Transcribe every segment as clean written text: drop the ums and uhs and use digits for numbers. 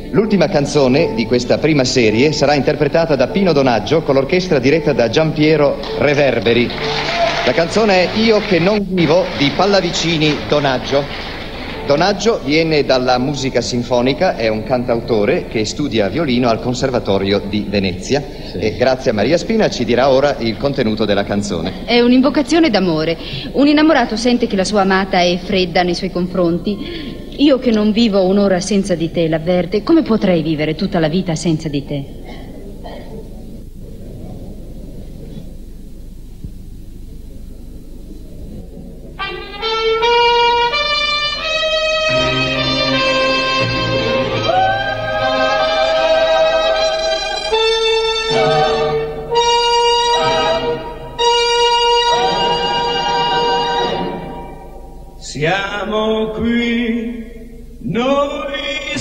L'ultima canzone di questa prima serie sarà interpretata da Pino Donaggio con l'orchestra diretta da Giampiero Reverberi. La canzone è Io che non vivo di Pallavicini Donaggio. Donaggio viene dalla musica sinfonica, è un cantautore che studia violino al Conservatorio di Venezia e grazie a Maria Spina ci dirà ora il contenuto della canzone. È un'invocazione d'amore. Un innamorato sente che la sua amata è fredda nei suoi confronti. Io che non vivo un'ora senza di te, l'avverte, come potrei vivere tutta la vita senza di te? Siamo qui, noi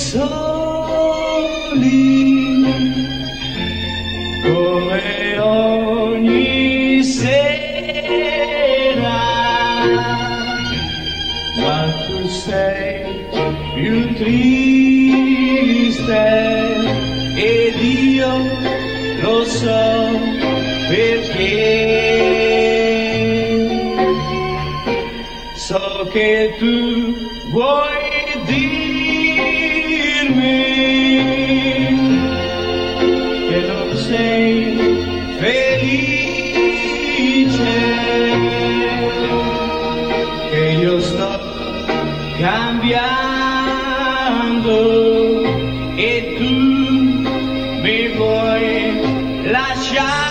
soli, come ogni sera, ma tu sei più triste ed io lo so perché. So che tu vuoi dirmi che non sei felice, che io sto cambiando e tu mi vuoi lasciare.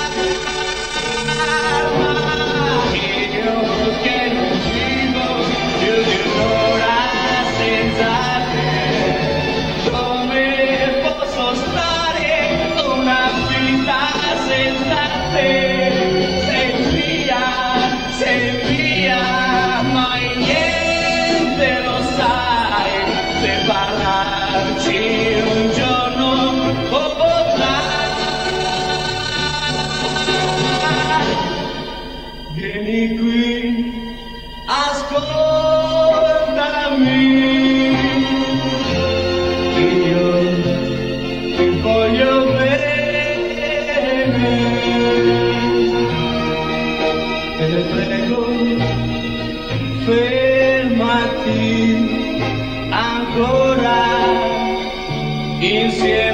Vieni qui, ascoltami, io ti voglio bene, te ne prego, fermati ancora insieme.